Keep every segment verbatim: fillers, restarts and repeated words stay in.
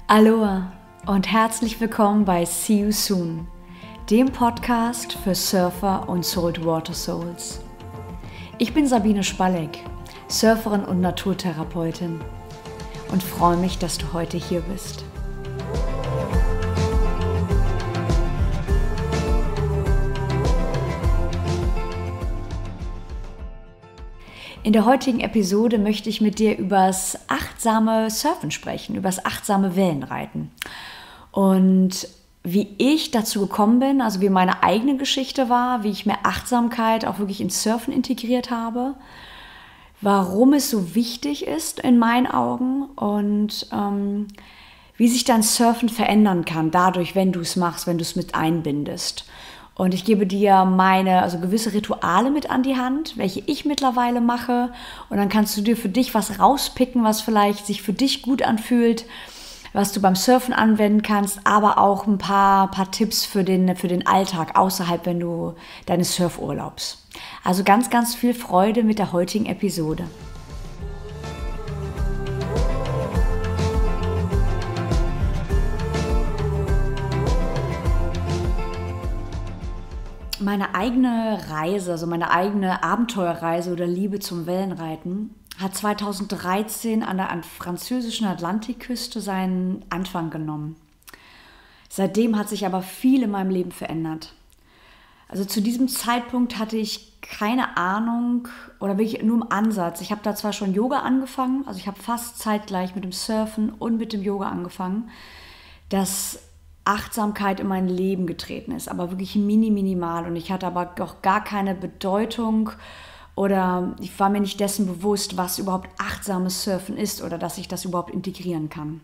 Aloha und herzlich willkommen bei See You Soon, dem Podcast für Surfer und Saltwater Souls. Ich bin Sabine Spalleck, Surferin und Naturtherapeutin und freue mich, dass du heute hier bist. In der heutigen Episode möchte ich mit dir über das achtsame Surfen sprechen, über das achtsame Wellenreiten. Und wie ich dazu gekommen bin, also wie meine eigene Geschichte war, wie ich mehr Achtsamkeit auch wirklich ins Surfen integriert habe, warum es so wichtig ist in meinen Augen und ähm, wie sich dein Surfen verändern kann, dadurch, wenn du es machst, wenn du es mit einbindest. Und ich gebe dir meine, also gewisse Rituale mit an die Hand, welche ich mittlerweile mache. Und dann kannst du dir für dich was rauspicken, was vielleicht sich für dich gut anfühlt, was du beim Surfen anwenden kannst, aber auch ein paar, paar Tipps für den, für den Alltag außerhalb, wenn du deines Surfurlaubs. Also ganz, ganz viel Freude mit der heutigen Episode. Meine eigene Reise, also meine eigene Abenteuerreise oder Liebe zum Wellenreiten hat zweitausenddreizehn an der französischen Atlantikküste seinen Anfang genommen. Seitdem hat sich aber viel in meinem Leben verändert. Also zu diesem Zeitpunkt hatte ich keine Ahnung oder wirklich nur im Ansatz. Ich habe da zwar schon Yoga angefangen, also ich habe fast zeitgleich mit dem Surfen und mit dem Yoga angefangen, dass Achtsamkeit in mein Leben getreten ist, aber wirklich mini, minimal. Und ich hatte aber auch gar keine Bedeutung oder ich war mir nicht dessen bewusst, was überhaupt achtsames Surfen ist oder dass ich das überhaupt integrieren kann.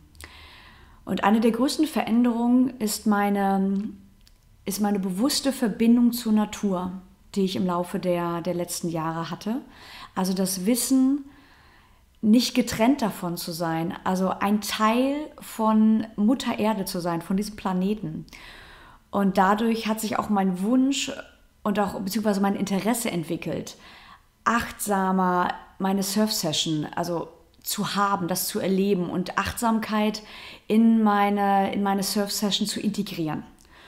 Und eine der größten Veränderungen ist meine, ist meine bewusste Verbindung zur Natur, die ich im Laufe der, der letzten Jahre hatte. Also das Wissen, nicht getrennt davon zu sein, also ein Teil von Mutter Erde zu sein, von diesem Planeten. Und dadurch hat sich auch mein Wunsch und auch beziehungsweise mein Interesse entwickelt, achtsamer meine Surf-Session, also zu haben, das zu erleben und Achtsamkeit in meine, in meine Surf-Session zu integrieren.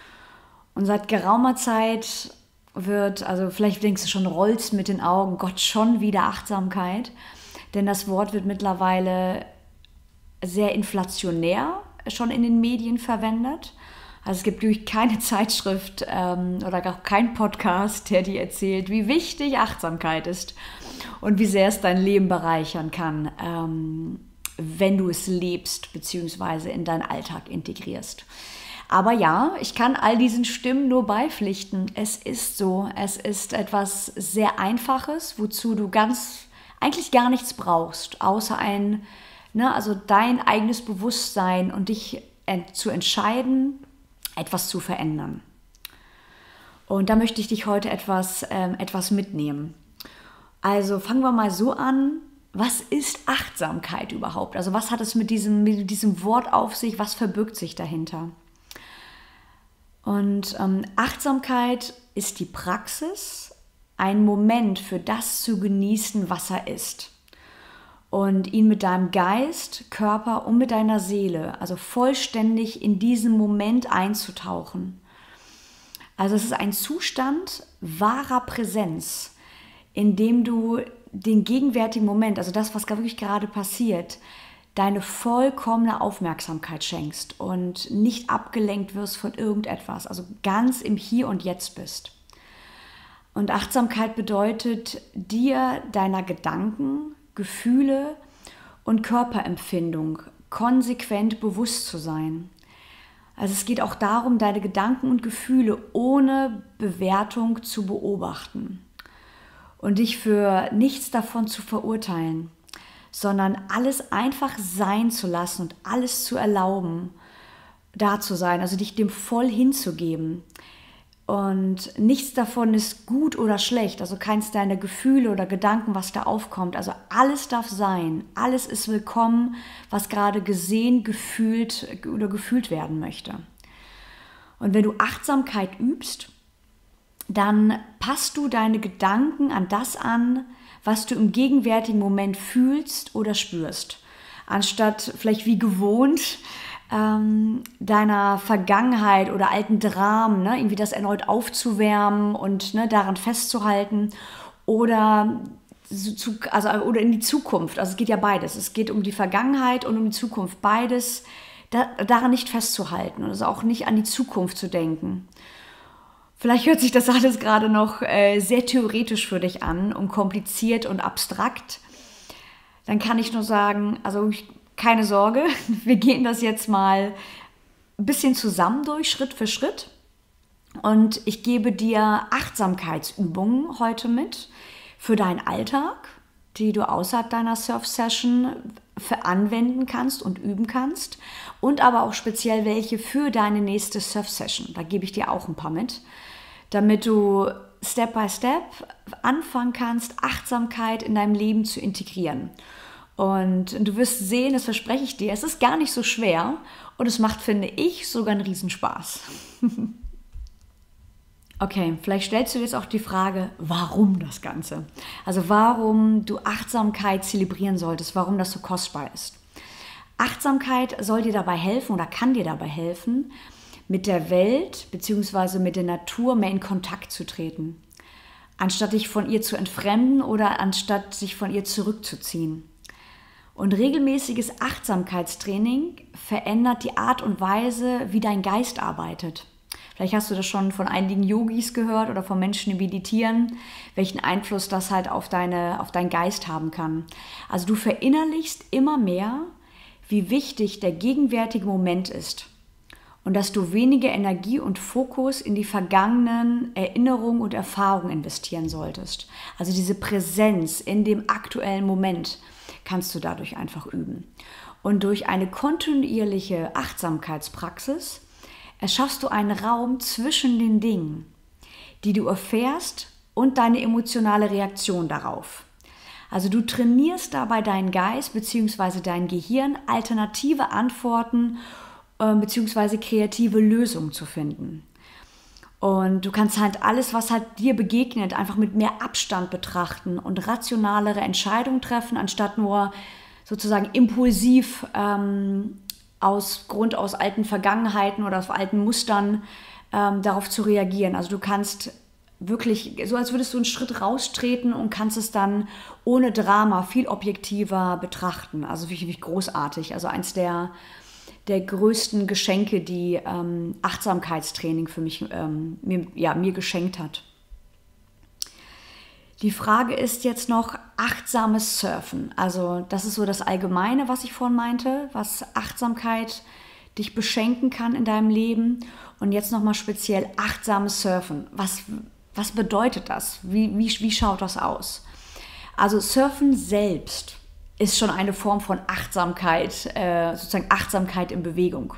Und seit geraumer Zeit wird, also vielleicht denkst du schon, rollst mit den Augen, Gott, schon wieder Achtsamkeit. Denn das Wort wird mittlerweile sehr inflationär schon in den Medien verwendet. Also es gibt durch keine Zeitschrift ähm, oder auch kein Podcast, der dir erzählt, wie wichtig Achtsamkeit ist und wie sehr es dein Leben bereichern kann, ähm, wenn du es lebst bzw. in deinen Alltag integrierst. Aber ja, ich kann all diesen Stimmen nur beipflichten. Es ist so, es ist etwas sehr Einfaches, wozu du ganz eigentlich gar nichts brauchst, außer ein, ne, also dein eigenes Bewusstsein und dich ent- zu entscheiden, etwas zu verändern. Und da möchte ich dich heute etwas, ähm, etwas mitnehmen. Also fangen wir mal so an, was ist Achtsamkeit überhaupt? Also was hat es mit diesem, mit diesem Wort auf sich, was verbirgt sich dahinter? Und ähm, Achtsamkeit ist die Praxis, einen Moment für das zu genießen, was er ist. Und ihn mit deinem Geist, Körper und mit deiner Seele, also vollständig in diesen Moment einzutauchen. Also es ist ein Zustand wahrer Präsenz, in dem du den gegenwärtigen Moment, also das, was wirklich gerade passiert, deine vollkommene Aufmerksamkeit schenkst und nicht abgelenkt wirst von irgendetwas, also ganz im Hier und Jetzt bist. Und Achtsamkeit bedeutet, dir deiner Gedanken, Gefühle und Körperempfindung konsequent bewusst zu sein. Also es geht auch darum, deine Gedanken und Gefühle ohne Bewertung zu beobachten und dich für nichts davon zu verurteilen, sondern alles einfach sein zu lassen und alles zu erlauben, da zu sein, also dich dem voll hinzugeben. Und nichts davon ist gut oder schlecht, also keins deiner Gefühle oder Gedanken, was da aufkommt. Also alles darf sein, alles ist willkommen, was gerade gesehen, gefühlt oder gefühlt werden möchte. Und wenn du Achtsamkeit übst, dann passt du deine Gedanken an das an, was du im gegenwärtigen Moment fühlst oder spürst. Anstatt vielleicht wie gewohnt ähm, deiner Vergangenheit oder alten Dramen, ne, irgendwie das erneut aufzuwärmen und ne, daran festzuhalten oder, zu, also, oder in die Zukunft. Also es geht ja beides. Es geht um die Vergangenheit und um die Zukunft. Beides, da, daran nicht festzuhalten und also auch nicht an die Zukunft zu denken. Vielleicht hört sich das alles gerade noch äh, sehr theoretisch für dich an und kompliziert und abstrakt. Dann kann ich nur sagen, also ich, keine Sorge, wir gehen das jetzt mal ein bisschen zusammen durch, Schritt für Schritt. Und ich gebe dir Achtsamkeitsübungen heute mit für deinen Alltag, die du außerhalb deiner Surf-Session anwenden kannst und üben kannst. Und aber auch speziell welche für deine nächste Surf-Session. Da gebe ich dir auch ein paar mit, damit du Step by Step anfangen kannst, Achtsamkeit in deinem Leben zu integrieren. Und du wirst sehen, das verspreche ich dir, es ist gar nicht so schwer und es macht, finde ich, sogar einen Riesenspaß. Okay, vielleicht stellst du dir jetzt auch die Frage, warum das Ganze? Also warum du Achtsamkeit zelebrieren solltest, warum das so kostbar ist. Achtsamkeit soll dir dabei helfen oder kann dir dabei helfen, mit der Welt bzw. mit der Natur mehr in Kontakt zu treten, anstatt dich von ihr zu entfremden oder anstatt sich von ihr zurückzuziehen. Und regelmäßiges Achtsamkeitstraining verändert die Art und Weise, wie dein Geist arbeitet. Vielleicht hast du das schon von einigen Yogis gehört oder von Menschen, die meditieren, welchen Einfluss das halt auf, deine, auf deinen Geist haben kann. Also du verinnerlichst immer mehr, wie wichtig der gegenwärtige Moment ist. Und dass du weniger Energie und Fokus in die vergangenen Erinnerungen und Erfahrungen investieren solltest. Also diese Präsenz in dem aktuellen Moment kannst du dadurch einfach üben. Und durch eine kontinuierliche Achtsamkeitspraxis erschaffst du einen Raum zwischen den Dingen, die du erfährst und deine emotionale Reaktion darauf. Also du trainierst dabei deinen Geist bzw. dein Gehirn, alternative Antworten beziehungsweise kreative Lösungen zu finden. Und du kannst halt alles, was halt dir begegnet, einfach mit mehr Abstand betrachten und rationalere Entscheidungen treffen, anstatt nur sozusagen impulsiv ähm, aus Grund aus alten Vergangenheiten oder aus alten Mustern ähm, darauf zu reagieren. Also du kannst wirklich, so als würdest du einen Schritt raustreten und kannst es dann ohne Drama viel objektiver betrachten. Also wirklich, wirklich großartig. Also eins der der größten Geschenke, die ähm, Achtsamkeitstraining für mich, ähm, mir, ja, mir geschenkt hat. Die Frage ist jetzt noch achtsames Surfen. Also das ist so das Allgemeine, was ich vorhin meinte, was Achtsamkeit dich beschenken kann in deinem Leben. Und jetzt nochmal speziell achtsames Surfen. Was, was bedeutet das? Wie, wie, wie schaut das aus? Also Surfen selbst ist schon eine Form von Achtsamkeit, äh, sozusagen Achtsamkeit in Bewegung.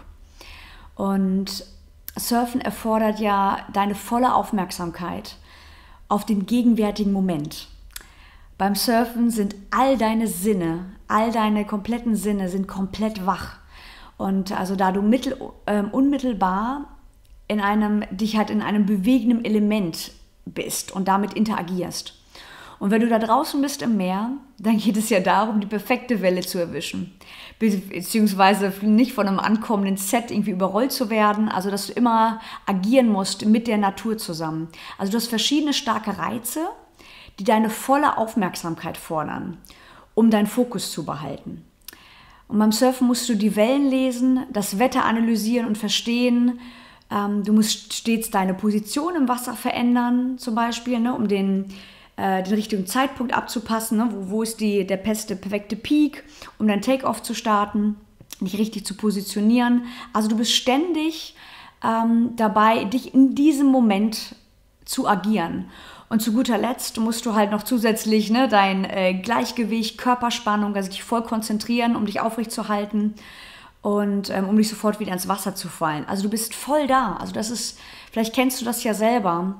Und Surfen erfordert ja deine volle Aufmerksamkeit auf den gegenwärtigen Moment. Beim Surfen sind all deine Sinne, all deine kompletten Sinne sind komplett wach. Und also da du mittel, äh, unmittelbar in einem, dich halt in einem bewegenden Element bist und damit interagierst. Und wenn du da draußen bist im Meer, dann geht es ja darum, die perfekte Welle zu erwischen. Beziehungsweise nicht von einem ankommenden Set irgendwie überrollt zu werden. Also, dass du immer agieren musst mit der Natur zusammen. Also, du hast verschiedene starke Reize, die deine volle Aufmerksamkeit fordern, um deinen Fokus zu behalten. Und beim Surfen musst du die Wellen lesen, das Wetter analysieren und verstehen. Du musst stets deine Position im Wasser verändern, zum Beispiel, ne, um den den richtigen Zeitpunkt abzupassen, ne? wo, wo ist die, der beste, perfekte Peak, um dein Take-Off zu starten, dich richtig zu positionieren. Also du bist ständig ähm, dabei, dich in diesem Moment zu agieren. Und zu guter Letzt musst du halt noch zusätzlich ne, dein äh, Gleichgewicht, Körperspannung, also dich voll konzentrieren, um dich aufrecht zu halten und ähm, um nicht sofort wieder ins Wasser zu fallen. Also du bist voll da. Also das ist, vielleicht kennst du das ja selber,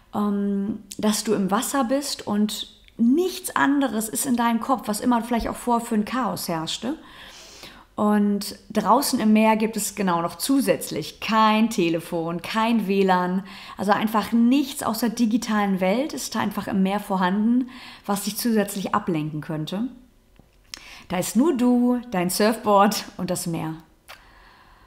dass du im Wasser bist und nichts anderes ist in deinem Kopf, was immer vielleicht auch vorher für ein Chaos herrschte. Und draußen im Meer gibt es genau noch zusätzlich kein Telefon, kein W L A N, also einfach nichts aus der digitalen Welt ist einfach im Meer vorhanden, was dich zusätzlich ablenken könnte. Da ist nur du, dein Surfboard und das Meer.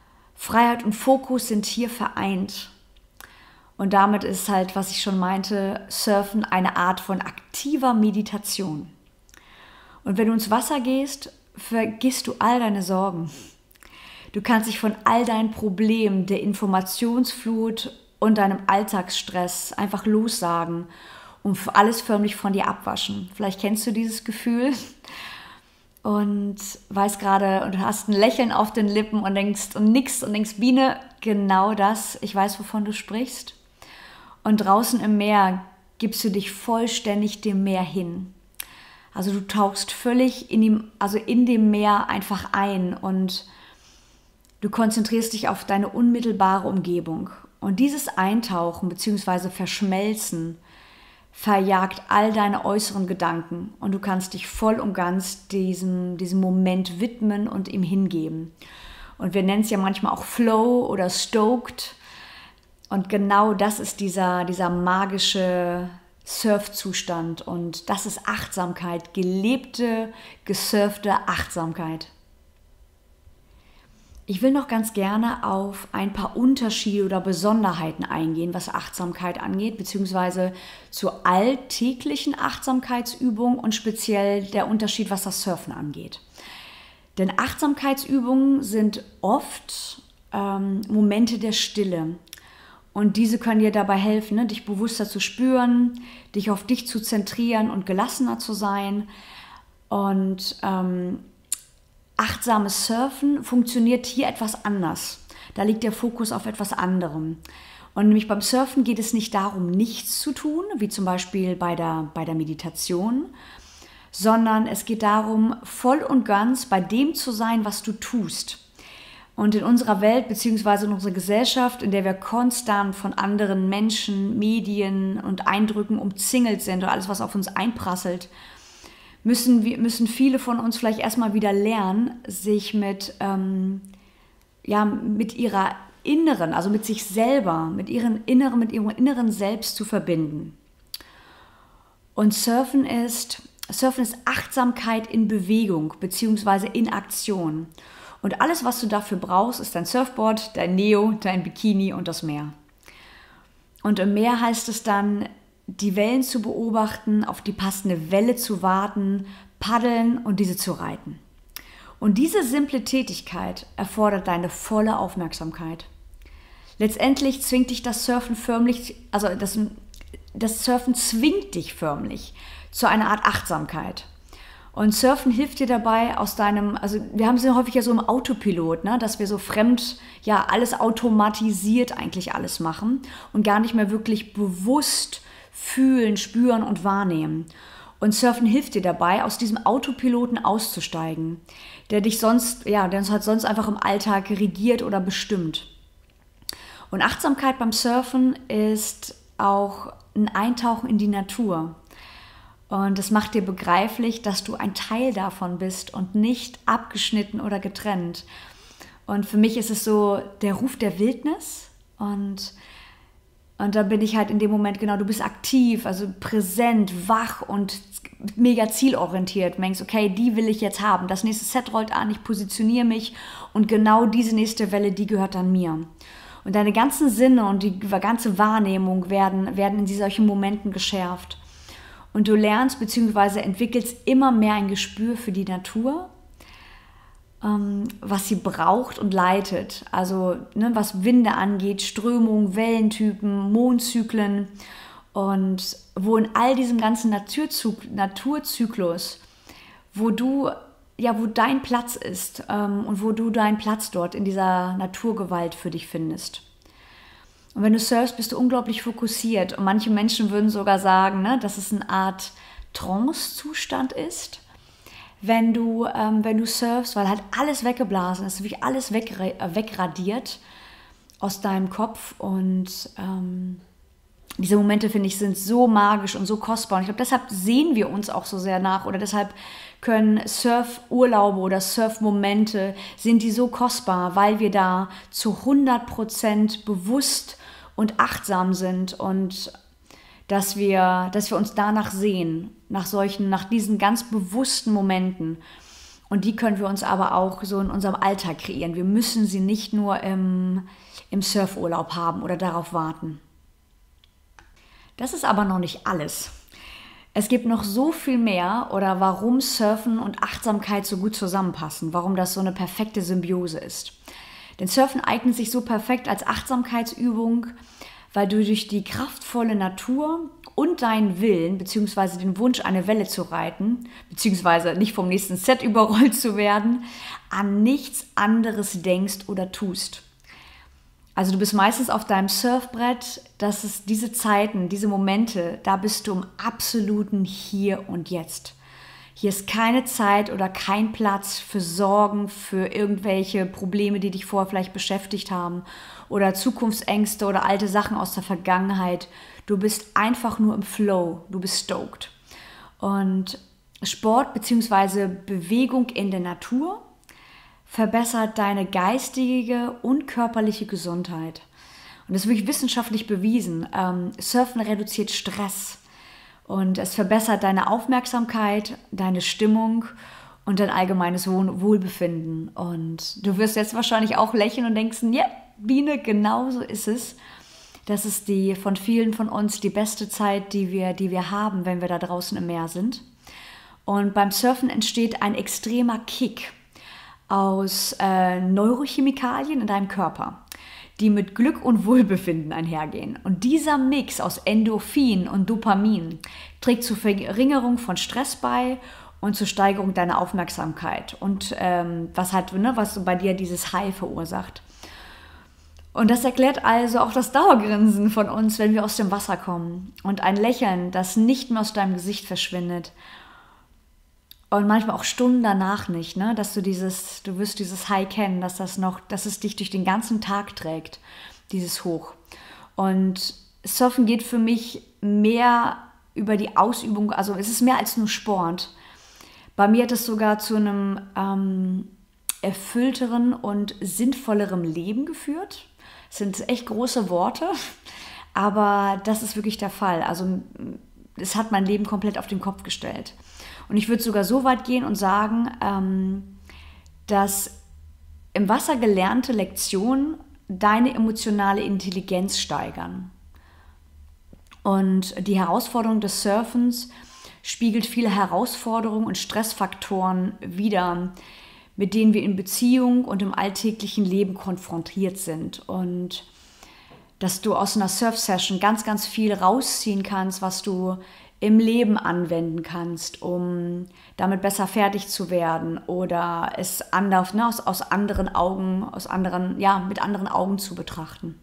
Freiheit und Fokus sind hier vereint. Und damit ist halt, was ich schon meinte, Surfen eine Art von aktiver Meditation. Und wenn du ins Wasser gehst, vergisst du all deine Sorgen. Du kannst dich von all deinen Problemen, der Informationsflut und deinem Alltagsstress einfach lossagen und alles förmlich von dir abwaschen. Vielleicht kennst du dieses Gefühl und weißt gerade und hast ein Lächeln auf den Lippen und denkst und nix und denkst, Biene, genau das, ich weiß, wovon du sprichst. Und draußen im Meer gibst du dich vollständig dem Meer hin. Also du tauchst völlig in dem, also in dem Meer einfach ein und du konzentrierst dich auf deine unmittelbare Umgebung. Und dieses Eintauchen bzw. Verschmelzen verjagt all deine äußeren Gedanken und du kannst dich voll und ganz diesem, diesem Moment widmen und ihm hingeben. Und wir nennen es ja manchmal auch Flow oder Stoked. Und genau das ist dieser, dieser magische Surfzustand und das ist Achtsamkeit, gelebte, gesurfte Achtsamkeit. Ich will noch ganz gerne auf ein paar Unterschiede oder Besonderheiten eingehen, was Achtsamkeit angeht, beziehungsweise zur alltäglichen Achtsamkeitsübung und speziell der Unterschied, was das Surfen angeht. Denn Achtsamkeitsübungen sind oft ähm, Momente der Stille. Und diese können dir dabei helfen, ne, dich bewusster zu spüren, dich auf dich zu zentrieren und gelassener zu sein. Und ähm, achtsames Surfen funktioniert hier etwas anders. Da liegt der Fokus auf etwas anderem. Und nämlich beim Surfen geht es nicht darum, nichts zu tun, wie zum Beispiel bei der, bei der Meditation, sondern es geht darum, voll und ganz bei dem zu sein, was du tust. Und in unserer Welt bzw. in unserer Gesellschaft, in der wir konstant von anderen Menschen, Medien und Eindrücken umzingelt sind und alles, was auf uns einprasselt, müssen, wir, müssen viele von uns vielleicht erstmal wieder lernen, sich mit, ähm, ja, mit ihrer inneren, also mit sich selber, mit ihren inneren, mit ihrem inneren Selbst zu verbinden. Und Surfen ist, Surfen ist Achtsamkeit in Bewegung bzw. in Aktion. Und alles, was du dafür brauchst, ist dein Surfboard, dein Neo, dein Bikini und das Meer. Und im Meer heißt es dann, die Wellen zu beobachten, auf die passende Welle zu warten, paddeln und diese zu reiten. Und diese simple Tätigkeit erfordert deine volle Aufmerksamkeit. Letztendlich zwingt dich das Surfen förmlich, also das, das Surfen zwingt dich förmlich zu einer Art Achtsamkeit. Und Surfen hilft dir dabei aus deinem, also wir haben es ja häufig ja so im Autopilot, ne, dass wir so fremd, ja alles automatisiert eigentlich alles machen und gar nicht mehr wirklich bewusst fühlen, spüren und wahrnehmen. Und Surfen hilft dir dabei, aus diesem Autopiloten auszusteigen, der dich sonst, ja, der uns halt sonst einfach im Alltag regiert oder bestimmt. Und Achtsamkeit beim Surfen ist auch ein Eintauchen in die Natur. Und es macht dir begreiflich, dass du ein Teil davon bist und nicht abgeschnitten oder getrennt. Und für mich ist es so der Ruf der Wildnis. Und, und da bin ich halt in dem Moment, genau, du bist aktiv, also präsent, wach und mega zielorientiert. Du denkst, okay, die will ich jetzt haben. Das nächste Set rollt an, ich positioniere mich und genau diese nächste Welle, die gehört dann mir. Und deine ganzen Sinne und die ganze Wahrnehmung werden, werden in solchen Momenten geschärft. Und du lernst bzw. entwickelst immer mehr ein Gespür für die Natur, ähm, was sie braucht und leitet. Also ne, was Winde angeht, Strömung, Wellentypen, Mondzyklen und wo in all diesem ganzen Naturzug, Naturzyklus, wo du, ja, wo dein Platz ist ähm, und wo du deinen Platz dort in dieser Naturgewalt für dich findest. Und wenn du surfst, bist du unglaublich fokussiert. Und manche Menschen würden sogar sagen, ne, dass es eine Art Trance-Zustand ist, wenn du, ähm, wenn du surfst, weil halt alles weggeblasen ist, wirklich alles weg, wegradiert aus deinem Kopf. Und ähm, diese Momente, finde ich, sind so magisch und so kostbar. Und ich glaube, deshalb sehen wir uns auch so sehr nach. Oder deshalb können Surfurlaube oder Surfmomente, sind die so kostbar, weil wir da zu hundert Prozent bewusst und achtsam sind und dass wir, dass wir uns danach sehen, nach solchen, nach diesen ganz bewussten Momenten. Und die können wir uns aber auch so in unserem Alltag kreieren. Wir müssen sie nicht nur im, im Surfurlaub haben oder darauf warten. Das ist aber noch nicht alles. Es gibt noch so viel mehr oder warum Surfen und Achtsamkeit so gut zusammenpassen, warum das so eine perfekte Symbiose ist. Denn Surfen eignet sich so perfekt als Achtsamkeitsübung, weil du durch die kraftvolle Natur und deinen Willen bzw. den Wunsch, eine Welle zu reiten, beziehungsweise nicht vom nächsten Set überrollt zu werden, an nichts anderes denkst oder tust. Also du bist meistens auf deinem Surfbrett, das ist diese Zeiten, diese Momente, da bist du im absoluten Hier und Jetzt. Hier ist keine Zeit oder kein Platz für Sorgen, für irgendwelche Probleme, die dich vorher vielleicht beschäftigt haben oder Zukunftsängste oder alte Sachen aus der Vergangenheit. Du bist einfach nur im Flow, du bist stoked. Und Sport bzw. Bewegung in der Natur verbessert deine geistige und körperliche Gesundheit. Und das ist wirklich wissenschaftlich bewiesen. Ähm, Surfen reduziert Stress und es verbessert deine Aufmerksamkeit, deine Stimmung und dein allgemeines Wohlbefinden. Und du wirst jetzt wahrscheinlich auch lächeln und denken, ja, Biene, genau so ist es. Das ist die von vielen von uns die beste Zeit, die wir, die wir haben, wenn wir da draußen im Meer sind. Und beim Surfen entsteht ein extremer Kick aus äh, Neurochemikalien in deinem Körper, die mit Glück und Wohlbefinden einhergehen. Und dieser Mix aus Endorphin und Dopamin trägt zur Verringerung von Stress bei und zur Steigerung deiner Aufmerksamkeit und ähm, was halt, ne, was bei dir dieses High verursacht. Und das erklärt also auch das Dauergrinsen von uns, wenn wir aus dem Wasser kommen und ein Lächeln, das nicht mehr aus deinem Gesicht verschwindet. Und manchmal auch Stunden danach nicht, ne? Dass du dieses, du wirst dieses High kennen, dass das noch, dass es dich durch den ganzen Tag trägt, dieses Hoch. Und Surfen geht für mich mehr über die Ausübung, also es ist mehr als nur Sport. Bei mir hat es sogar zu einem ähm, erfüllteren und sinnvolleren Leben geführt. Das sind echt große Worte, aber das ist wirklich der Fall. Also es hat mein Leben komplett auf den Kopf gestellt. Und ich würde sogar so weit gehen und sagen, ähm, dass im Wasser gelernte Lektionen deine emotionale Intelligenz steigern. Und die Herausforderung des Surfens spiegelt viele Herausforderungen und Stressfaktoren wider, mit denen wir in Beziehung und im alltäglichen Leben konfrontiert sind. Und dass du aus einer Surf-Session ganz, ganz viel rausziehen kannst, was du im Leben anwenden kannst, um damit besser fertig zu werden oder es anders, ne, aus, aus anderen Augen, aus anderen, ja, mit anderen Augen zu betrachten.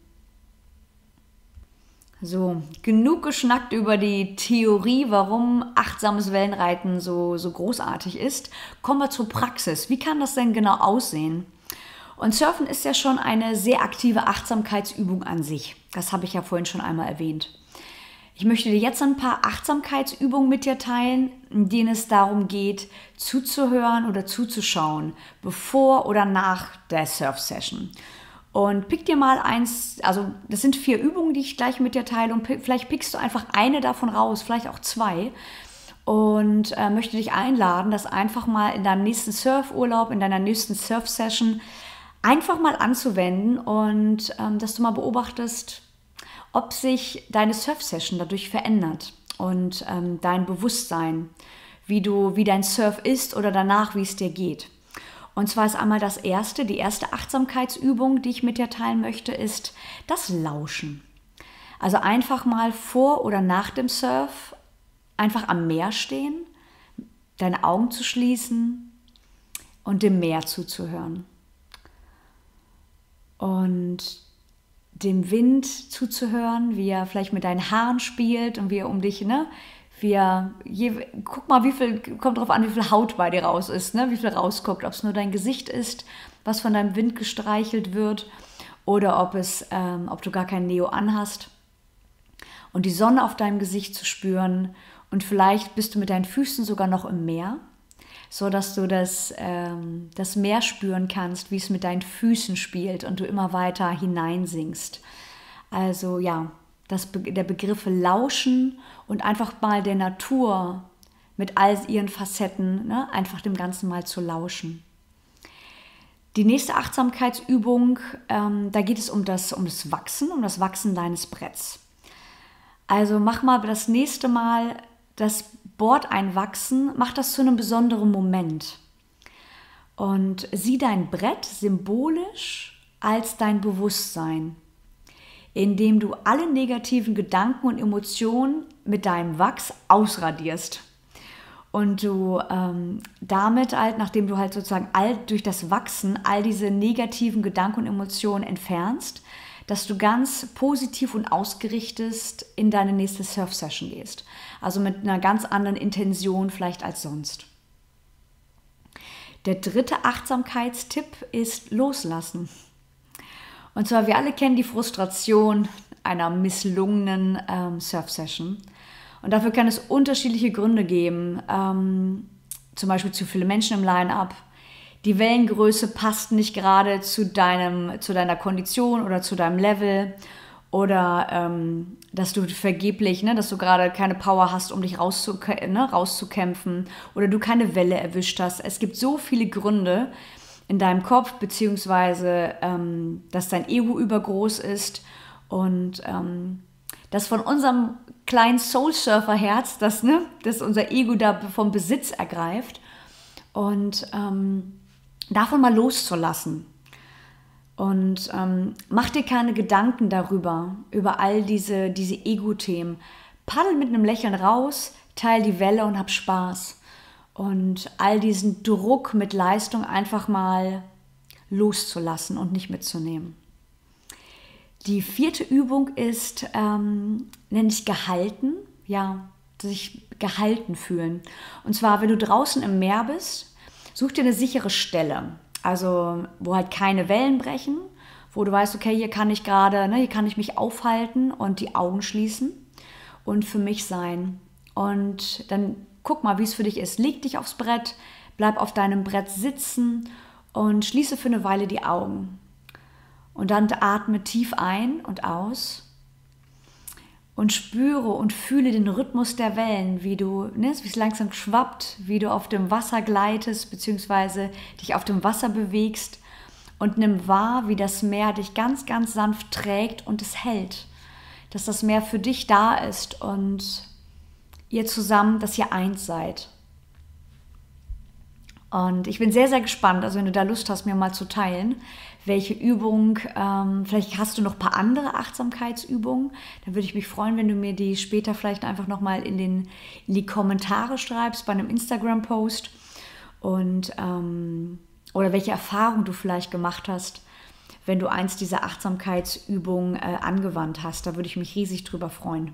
So, genug geschnackt über die Theorie, warum achtsames Wellenreiten so, so großartig ist. Kommen wir zur Praxis. Wie kann das denn genau aussehen? Und Surfen ist ja schon eine sehr aktive Achtsamkeitsübung an sich. Das habe ich ja vorhin schon einmal erwähnt. Ich möchte dir jetzt ein paar Achtsamkeitsübungen mit dir teilen, in denen es darum geht, zuzuhören oder zuzuschauen, bevor oder nach der Surf-Session. Und pick dir mal eins, also das sind vier Übungen, die ich gleich mit dir teile und vielleicht pickst du einfach eine davon raus, vielleicht auch zwei und äh, möchte dich einladen, das einfach mal in deinem nächsten Surfurlaub, in deiner nächsten Surf-Session einfach mal anzuwenden und ähm, dass du mal beobachtest, ob sich deine Surf-Session dadurch verändert und ähm, dein Bewusstsein, wie du, wie dein Surf ist oder danach, wie es dir geht. Und zwar ist einmal das erste, die erste Achtsamkeitsübung, die ich mit dir teilen möchte, ist das Lauschen. Also einfach mal vor oder nach dem Surf einfach am Meer stehen, deine Augen zu schließen und dem Meer zuzuhören. Und dem Wind zuzuhören, wie er vielleicht mit deinen Haaren spielt und wie er um dich, ne, wie er, je, guck mal, wie viel, kommt drauf an, wie viel Haut bei dir raus ist, ne, wie viel rausguckt, ob es nur dein Gesicht ist, was von deinem Wind gestreichelt wird oder ob es, ähm, ob du gar kein Neo anhast und die Sonne auf deinem Gesicht zu spüren und vielleicht bist du mit deinen Füßen sogar noch im Meer, so dass du das, ähm, das Meer spüren kannst, wie es mit deinen Füßen spielt und du immer weiter hineinsinkst. Also ja, das, der Begriff Lauschen und einfach mal der Natur mit all ihren Facetten, ne, einfach dem Ganzen mal zu lauschen. Die nächste Achtsamkeitsübung, ähm, da geht es um das, um das Wachsen, um das Wachsen deines Bretts. Also mach mal das nächste Mal das Board einwachsen, mach das zu einem besonderen Moment. Und sieh dein Brett symbolisch als dein Bewusstsein, indem du alle negativen Gedanken und Emotionen mit deinem Wachs ausradierst. Und du ähm, damit halt, nachdem du halt sozusagen all, durch das Wachsen all diese negativen Gedanken und Emotionen entfernst, dass du ganz positiv und ausgerichtet in deine nächste Surf-Session gehst. Also mit einer ganz anderen Intention vielleicht als sonst. Der dritte Achtsamkeitstipp ist Loslassen. Und zwar, wir alle kennen die Frustration einer misslungenen ähm, Surf-Session. Und dafür kann es unterschiedliche Gründe geben. Ähm, zum Beispiel zu viele Menschen im Line-Up. Die Wellengröße passt nicht gerade zu deinem, zu deiner Kondition oder zu deinem Level. Oder ähm, dass du vergeblich, ne, dass du gerade keine Power hast, um dich rauszukä- ne, rauszukämpfen. Oder du keine Welle erwischt hast. Es gibt so viele Gründe in deinem Kopf, beziehungsweise ähm, dass dein Ego übergroß ist. Und ähm, dass von unserem kleinen Soul-Surfer-Herz, das, ne, dass unser Ego da vom Besitz ergreift und ähm, davon mal loszulassen. Und ähm, mach dir keine Gedanken darüber, über all diese, diese Ego-Themen. Paddel mit einem Lächeln raus, teil die Welle und hab Spaß. Und all diesen Druck mit Leistung einfach mal loszulassen und nicht mitzunehmen. Die vierte Übung ist, ähm, nenne ich gehalten, ja, sich gehalten fühlen. Und zwar, wenn du draußen im Meer bist, such dir eine sichere Stelle, also wo halt keine Wellen brechen, wo du weißt, okay, hier kann ich gerade, ne, hier kann ich mich aufhalten und die Augen schließen und für mich sein. Und dann guck mal, wie es für dich ist. Leg dich aufs Brett, bleib auf deinem Brett sitzen und schließe für eine Weile die Augen. Und dann atme tief ein und aus und spüre und fühle den Rhythmus der Wellen, wie du, ne, wie es langsam schwappt, wie du auf dem Wasser gleitest, beziehungsweise dich auf dem Wasser bewegst und nimm wahr, wie das Meer dich ganz, ganz sanft trägt und es hält. Dass das Meer für dich da ist und ihr zusammen, dass ihr eins seid. Und ich bin sehr, sehr gespannt, also wenn du da Lust hast, mir mal zu teilen, welche Übung, ähm, vielleicht hast du noch ein paar andere Achtsamkeitsübungen, dann würde ich mich freuen, wenn du mir die später vielleicht einfach nochmal in, den, in die Kommentare schreibst bei einem Instagram-Post und ähm, oder welche Erfahrung du vielleicht gemacht hast, wenn du eins dieser Achtsamkeitsübungen äh, angewandt hast. Da würde ich mich riesig drüber freuen.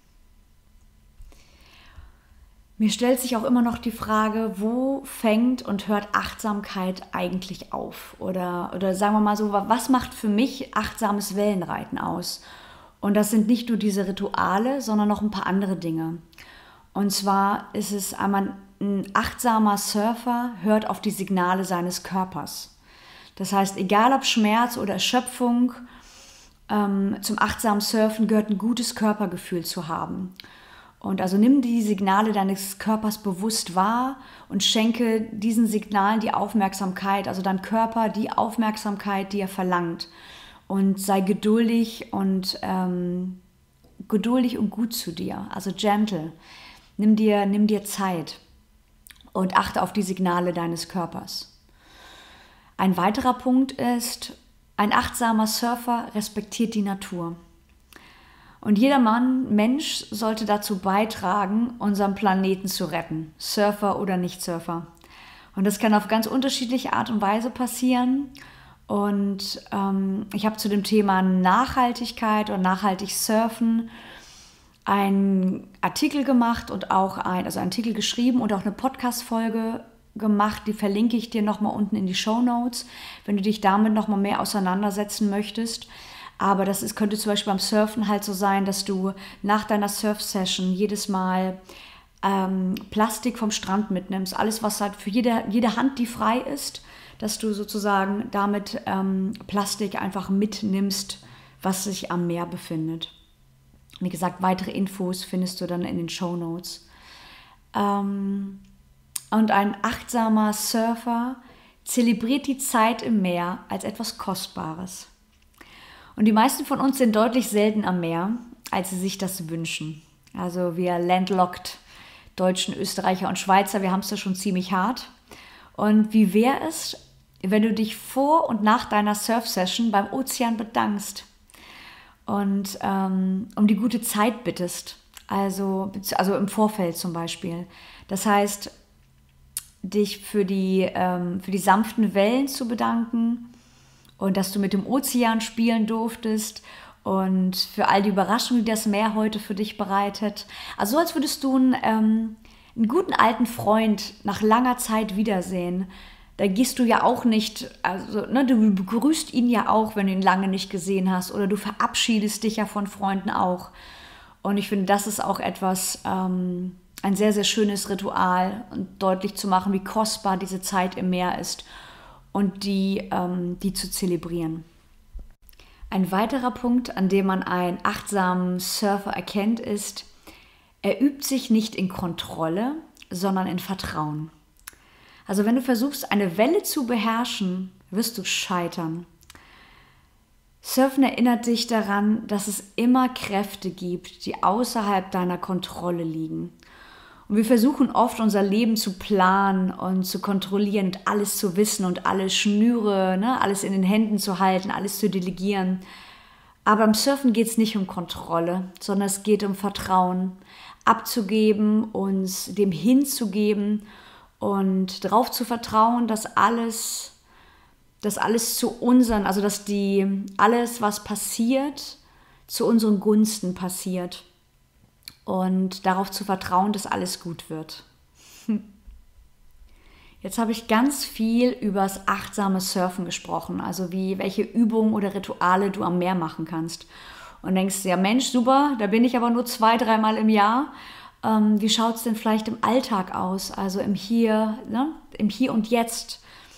Mir stellt sich auch immer noch die Frage, wo fängt und hört Achtsamkeit eigentlich auf? Oder, oder sagen wir mal so, was macht für mich achtsames Wellenreiten aus? Und das sind nicht nur diese Rituale, sondern noch ein paar andere Dinge. Und zwar ist es einmal, ein achtsamer Surfer hört auf die Signale seines Körpers. Das heißt, egal ob Schmerz oder Erschöpfung, ähm, zum achtsamen Surfen gehört ein gutes Körpergefühl zu haben. Und also nimm die Signale deines Körpers bewusst wahr und schenke diesen Signalen die Aufmerksamkeit, also deinem Körper die Aufmerksamkeit, die er verlangt. Und sei geduldig und ähm, geduldig und gut zu dir, also gentle. Nimm dir, nimm dir Zeit und achte auf die Signale deines Körpers. Ein weiterer Punkt ist, ein achtsamer Surfer respektiert die Natur. Und jeder Mann, Mensch sollte dazu beitragen, unseren Planeten zu retten, Surfer oder Nicht-Surfer. Und das kann auf ganz unterschiedliche Art und Weise passieren. Und ähm, ich habe zu dem Thema Nachhaltigkeit und nachhaltig Surfen einen Artikel gemacht und auch ein, also einen Artikel geschrieben und auch eine Podcast-Folge gemacht. Die verlinke ich dir nochmal unten in die Shownotes, wenn du dich damit nochmal mehr auseinandersetzen möchtest. Aber das ist, könnte zum Beispiel beim Surfen halt so sein, dass du nach deiner Surf-Session jedes Mal ähm, Plastik vom Strand mitnimmst. Alles, was halt für jede, jede Hand, die frei ist, dass du sozusagen damit ähm, Plastik einfach mitnimmst, was sich am Meer befindet. Wie gesagt, weitere Infos findest du dann in den Shownotes. Ähm, und ein achtsamer Surfer zelebriert die Zeit im Meer als etwas Kostbares. Und die meisten von uns sind deutlich selten am Meer, als sie sich das wünschen. Also wir landlocked Deutschen, Österreicher und Schweizer, wir haben es ja schon ziemlich hart. Und wie wäre es, wenn du dich vor und nach deiner Surf-Session beim Ozean bedankst und ähm, um die gute Zeit bittest, also, also im Vorfeld zum Beispiel. Das heißt, dich für die, ähm, für die sanften Wellen zu bedanken und dass du mit dem Ozean spielen durftest und für all die Überraschungen, die das Meer heute für dich bereitet. Also so, als würdest du einen, ähm, einen guten alten Freund nach langer Zeit wiedersehen. Da gehst du ja auch nicht, also ne, du begrüßt ihn ja auch, wenn du ihn lange nicht gesehen hast, oder du verabschiedest dich ja von Freunden auch. Und ich finde, das ist auch etwas, ähm, ein sehr, sehr schönes Ritual und deutlich zu machen, wie kostbar diese Zeit im Meer ist und die, ähm, die zu zelebrieren. Ein weiterer Punkt, an dem man einen achtsamen Surfer erkennt, ist, er übt sich nicht in Kontrolle, sondern in Vertrauen. Also wenn du versuchst, eine Welle zu beherrschen, wirst du scheitern. Surfen erinnert dich daran, dass es immer Kräfte gibt, die außerhalb deiner Kontrolle liegen. Und wir versuchen oft, unser Leben zu planen und zu kontrollieren und alles zu wissen und alle Schnüre, ne, alles in den Händen zu halten, alles zu delegieren. Aber beim Surfen geht es nicht um Kontrolle, sondern es geht um Vertrauen, abzugeben, uns dem hinzugeben und darauf zu vertrauen, dass alles, dass alles zu unseren, also dass die, alles, was passiert, zu unseren Gunsten passiert. Und darauf zu vertrauen, dass alles gut wird. Jetzt habe ich ganz viel über das achtsame Surfen gesprochen, also wie, welche Übungen oder Rituale du am Meer machen kannst. Und denkst, ja Mensch, super, da bin ich aber nur zwei, dreimal im Jahr. Ähm, wie schaut es denn vielleicht im Alltag aus, also im Hier, ne? Im Hier und Jetzt?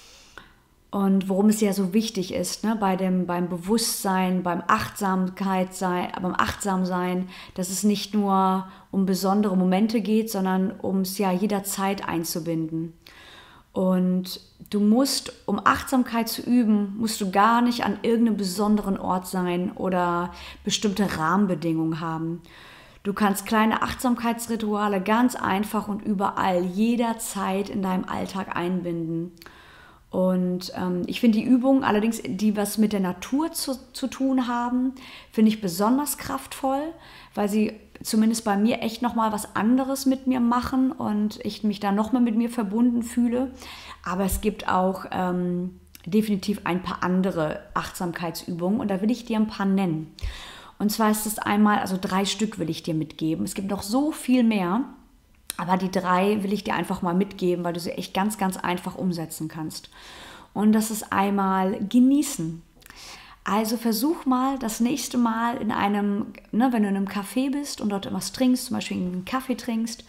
Und worum es ja so wichtig ist, ne, bei dem, beim Bewusstsein, beim Achtsamkeit sein, beim Achtsamsein, dass es nicht nur um besondere Momente geht, sondern um es ja jederzeit einzubinden. Und du musst, um Achtsamkeit zu üben, musst du gar nicht an irgendeinem besonderen Ort sein oder bestimmte Rahmenbedingungen haben. Du kannst kleine Achtsamkeitsrituale ganz einfach und überall, jederzeit in deinem Alltag einbinden. Und ähm, ich finde die Übungen allerdings, die was mit der Natur zu, zu tun haben, finde ich besonders kraftvoll, weil sie zumindest bei mir echt nochmal was anderes mit mir machen und ich mich da nochmal mit mir verbunden fühle. Aber es gibt auch ähm, definitiv ein paar andere Achtsamkeitsübungen und da will ich dir ein paar nennen. Und zwar ist es einmal, also drei Stück will ich dir mitgeben. Es gibt noch so viel mehr. Aber die drei will ich dir einfach mal mitgeben, weil du sie echt ganz, ganz einfach umsetzen kannst. Und das ist einmal genießen. Also versuch mal das nächste Mal in einem, ne, wenn du in einem Café bist und dort etwas trinkst, zum Beispiel einen Kaffee trinkst,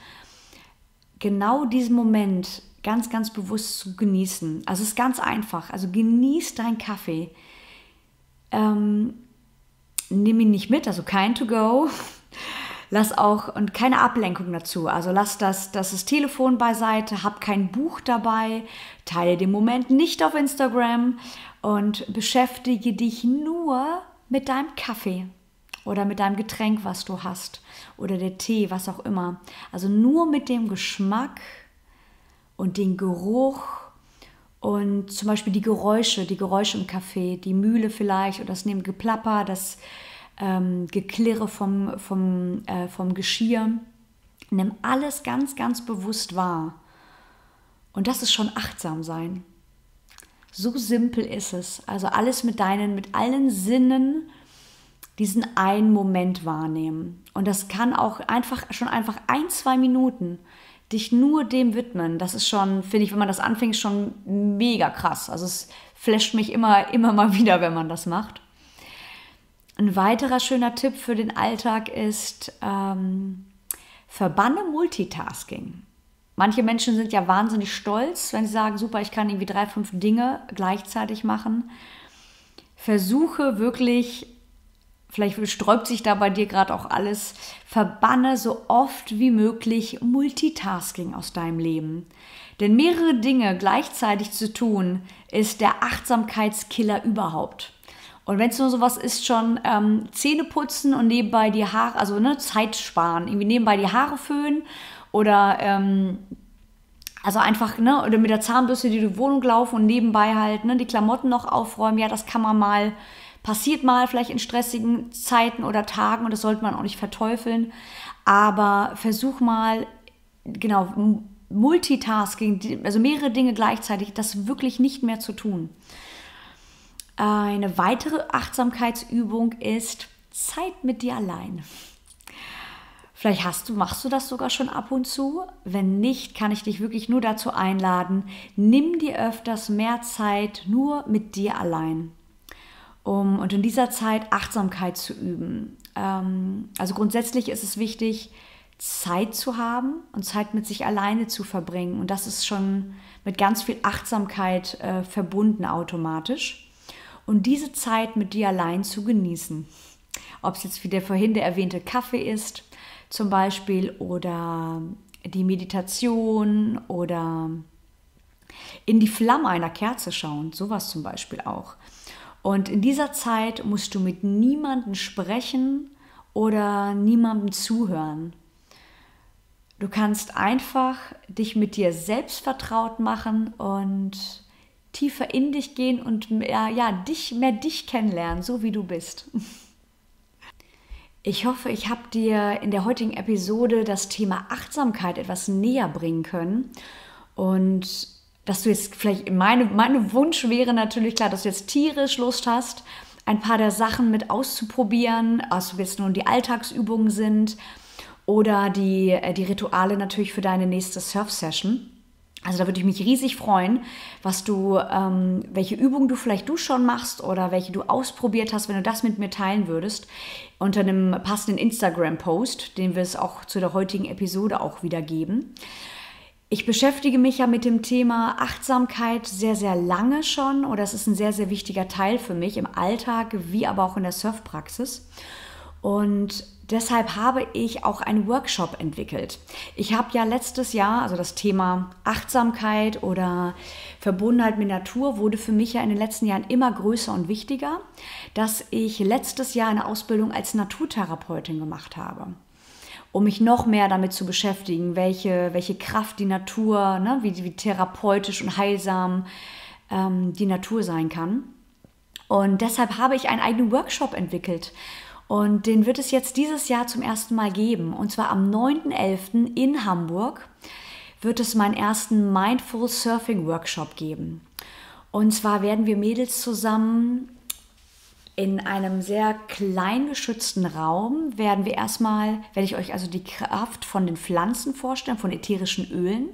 genau diesen Moment ganz, ganz bewusst zu genießen. Also es ist ganz einfach. Also genieß deinen Kaffee. Ähm, nimm ihn nicht mit, also kein To-Go. Lass auch, und keine Ablenkung dazu, also lass das, das, das Telefon beiseite, hab kein Buch dabei, teile den Moment nicht auf Instagram und beschäftige dich nur mit deinem Kaffee oder mit deinem Getränk, was du hast oder der Tee, was auch immer. Also nur mit dem Geschmack und den Geruch und zum Beispiel die Geräusche, die Geräusche im Kaffee, die Mühle vielleicht oder das Nebengeplapper, das Ähm, Geklirre vom, vom, äh, vom Geschirr. Nimm alles ganz, ganz bewusst wahr. Und das ist schon achtsam sein. So simpel ist es. Also alles mit deinen, mit allen Sinnen diesen einen Moment wahrnehmen. Und das kann auch einfach, schon einfach ein, zwei Minuten dich nur dem widmen. Das ist schon, finde ich, wenn man das anfängt, schon mega krass. Also es flasht mich immer, immer mal wieder, wenn man das macht. Ein weiterer schöner Tipp für den Alltag ist, ähm, verbanne Multitasking. Manche Menschen sind ja wahnsinnig stolz, wenn sie sagen, super, ich kann irgendwie drei, fünf Dinge gleichzeitig machen. Versuche wirklich vielleicht sträubt sich da bei dir gerade auch alles. Verbanne so oft wie möglich Multitasking aus deinem Leben. Denn mehrere Dinge gleichzeitig zu tun, ist der Achtsamkeitskiller überhaupt. Und wenn es nur sowas ist, schon ähm, Zähne putzen und nebenbei die Haare, also ne, Zeit sparen, irgendwie nebenbei die Haare föhnen oder ähm, also einfach, ne, oder mit der Zahnbürste die die Wohnung laufen und nebenbei halt, ne, die Klamotten noch aufräumen. Ja, das kann man mal, passiert mal vielleicht in stressigen Zeiten oder Tagen und das sollte man auch nicht verteufeln. Aber versuch mal, genau, Multitasking, also mehrere Dinge gleichzeitig, das wirklich nicht mehr zu tun. Eine weitere Achtsamkeitsübung ist Zeit mit dir allein. Vielleicht hast du, machst du das sogar schon ab und zu. Wenn nicht, kann ich dich wirklich nur dazu einladen, nimm dir öfters mehr Zeit nur mit dir allein. Um, und in dieser Zeit Achtsamkeit zu üben. Ähm, also grundsätzlich ist es wichtig, Zeit zu haben und Zeit mit sich alleine zu verbringen. Und das ist schon mit ganz viel Achtsamkeit äh, verbunden automatisch. Und diese Zeit mit dir allein zu genießen. Ob es jetzt wie der vorhin der erwähnte Kaffee ist, zum Beispiel, oder die Meditation oder in die Flamme einer Kerze schauen, sowas zum Beispiel auch. Und in dieser Zeit musst du mit niemandem sprechen oder niemandem zuhören. Du kannst einfach dich mit dir selbst vertraut machen und tiefer in dich gehen und mehr, ja, dich, mehr dich kennenlernen, so wie du bist. Ich hoffe, ich habe dir in der heutigen Episode das Thema Achtsamkeit etwas näher bringen können und dass du jetzt vielleicht, meine, meine Wunsch wäre natürlich klar, dass du jetzt tierisch Lust hast, ein paar der Sachen mit auszuprobieren, also jetzt nun die Alltagsübungen sind oder die, die Rituale natürlich für deine nächste Surf-Session. Also da würde ich mich riesig freuen, was du, ähm, welche Übungen du vielleicht du schon machst oder welche du ausprobiert hast, wenn du das mit mir teilen würdest, unter einem passenden Instagram-Post, den wir es auch zu der heutigen Episode auch wieder geben. Ich beschäftige mich ja mit dem Thema Achtsamkeit sehr, sehr lange schon oder es ist ein sehr, sehr wichtiger Teil für mich im Alltag, wie aber auch in der Surfpraxis. Und deshalb habe ich auch einen Workshop entwickelt. Ich habe ja letztes Jahr, also das Thema Achtsamkeit oder Verbundenheit mit Natur wurde für mich ja in den letzten Jahren immer größer und wichtiger, dass ich letztes Jahr eine Ausbildung als Naturtherapeutin gemacht habe, um mich noch mehr damit zu beschäftigen, welche, welche Kraft die Natur, ne, wie, wie therapeutisch und heilsam ähm, die Natur sein kann. Und deshalb habe ich einen eigenen Workshop entwickelt. Und den wird es jetzt dieses Jahr zum ersten Mal geben. Und zwar am neunten elften in Hamburg wird es meinen ersten Mindful Surfing Workshop geben. Und zwar werden wir Mädels zusammen in einem sehr klein geschützten Raum, werden wir erstmal, werde ich euch also die Kraft von den Pflanzen vorstellen, von ätherischen Ölen,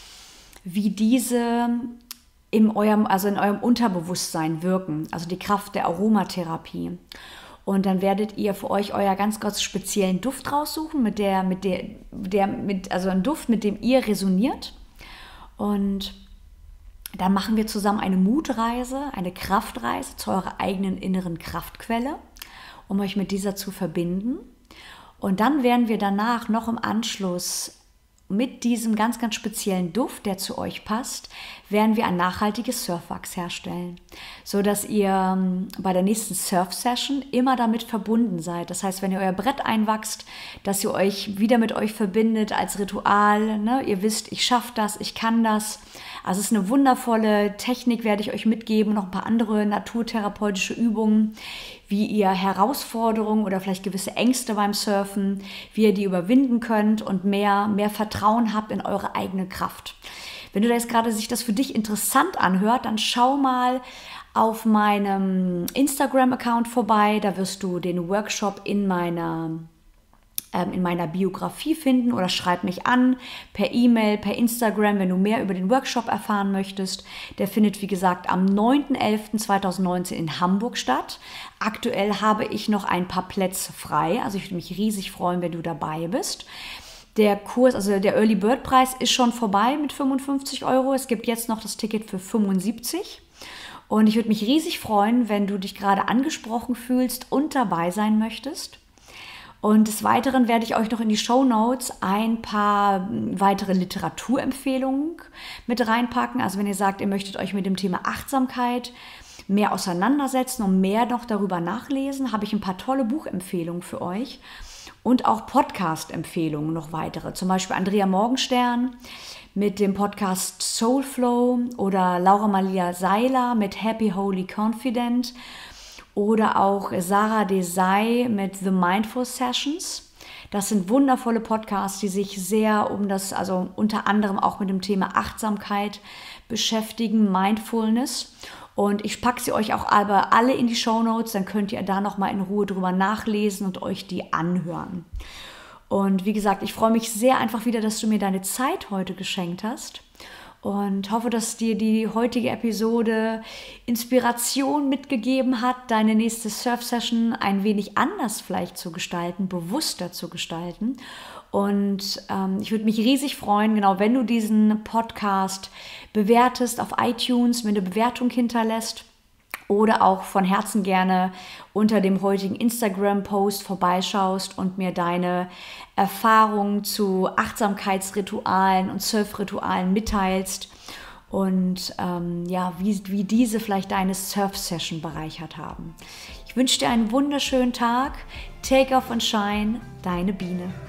wie diese in eurem, also in eurem Unterbewusstsein wirken, also die Kraft der Aromatherapie. Und dann werdet ihr für euch euer ganz, ganz speziellen Duft raussuchen, mit der, mit der, der, mit, also ein Duft, mit dem ihr resoniert. Und dann machen wir zusammen eine Mutreise, eine Kraftreise zu eurer eigenen inneren Kraftquelle, um euch mit dieser zu verbinden. Und dann werden wir danach noch im Anschluss mit diesem ganz, ganz speziellen Duft, der zu euch passt, werden wir ein nachhaltiges Surfwachs herstellen, sodass ihr bei der nächsten Surf-Session immer damit verbunden seid. Das heißt, wenn ihr euer Brett einwachst, dass ihr euch wieder mit euch verbindet als Ritual. Ne? Ihr wisst, ich schaffe das, ich kann das. Also es ist eine wundervolle Technik, werde ich euch mitgeben, noch ein paar andere naturtherapeutische Übungen, wie ihr Herausforderungen oder vielleicht gewisse Ängste beim Surfen, wie ihr die überwinden könnt und mehr, mehr Vertrauen habt in eure eigene Kraft. Wenn du da jetzt gerade sich das für dich interessant anhört, dann schau mal auf meinem Instagram-Account vorbei. Da wirst du den Workshop in meiner in meiner Biografie finden oder schreib mich an per E-Mail, per Instagram, wenn du mehr über den Workshop erfahren möchtest. Der findet, wie gesagt, am neunten elften zweitausendneunzehn in Hamburg statt. Aktuell habe ich noch ein paar Plätze frei, also ich würde mich riesig freuen, wenn du dabei bist. Der Kurs, also der Early Bird Preis ist schon vorbei mit fünfundfünfzig Euro. Es gibt jetzt noch das Ticket für fünfundsiebzig. Und ich würde mich riesig freuen, wenn du dich gerade angesprochen fühlst und dabei sein möchtest. Und des Weiteren werde ich euch noch in die Shownotes ein paar weitere Literaturempfehlungen mit reinpacken. Also wenn ihr sagt, ihr möchtet euch mit dem Thema Achtsamkeit mehr auseinandersetzen und mehr noch darüber nachlesen, habe ich ein paar tolle Buchempfehlungen für euch und auch Podcast-Empfehlungen noch weitere. Zum Beispiel Andrea Morgenstern mit dem Podcast Soulflow oder Laura Maria Seiler mit Happy Holy Confident oder auch Sarah Desai mit The Mindful Sessions. Das sind wundervolle Podcasts, die sich sehr um das, also unter anderem auch mit dem Thema Achtsamkeit beschäftigen, Mindfulness. Und ich packe sie euch auch aber alle in die Shownotes, dann könnt ihr da nochmal in Ruhe drüber nachlesen und euch die anhören. Und wie gesagt, ich freue mich sehr einfach wieder, dass du mir deine Zeit heute geschenkt hast und hoffe, dass dir die heutige Episode Inspiration mitgegeben hat, deine nächste Surf-Session ein wenig anders vielleicht zu gestalten, bewusster zu gestalten. Und ähm, ich würde mich riesig freuen, genau, wenn du diesen Podcast bewertest auf iTunes, mir eine Bewertung hinterlässt oder auch von Herzen gerne unter dem heutigen Instagram-Post vorbeischaust und mir deine Erfahrungen zu Achtsamkeitsritualen und Surf-Ritualen mitteilst und ähm, ja, wie, wie diese vielleicht deine Surf-Session bereichert haben. Ich wünsche dir einen wunderschönen Tag. Take off and shine, deine Biene.